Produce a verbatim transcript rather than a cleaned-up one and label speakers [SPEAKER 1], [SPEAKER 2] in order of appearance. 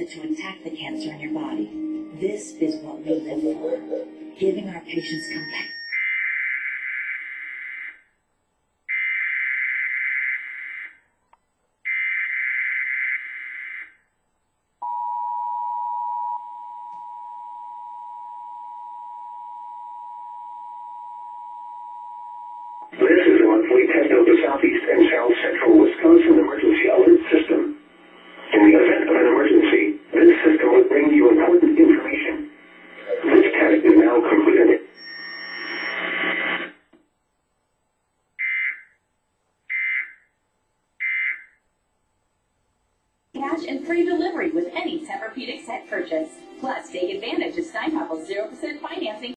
[SPEAKER 1] it to attack the cancer in your body. This is what we live for, giving our patients compassion.
[SPEAKER 2] This is a monthly test of the Southeast and South Central Wisconsin Emergency Alert System. In the event of an emergency, this system will bring you important information. This test is now completed.
[SPEAKER 3] Cash and free delivery with any Tempur-Pedic set purchase. Plus, take advantage of Steinhafel's zero percent financing.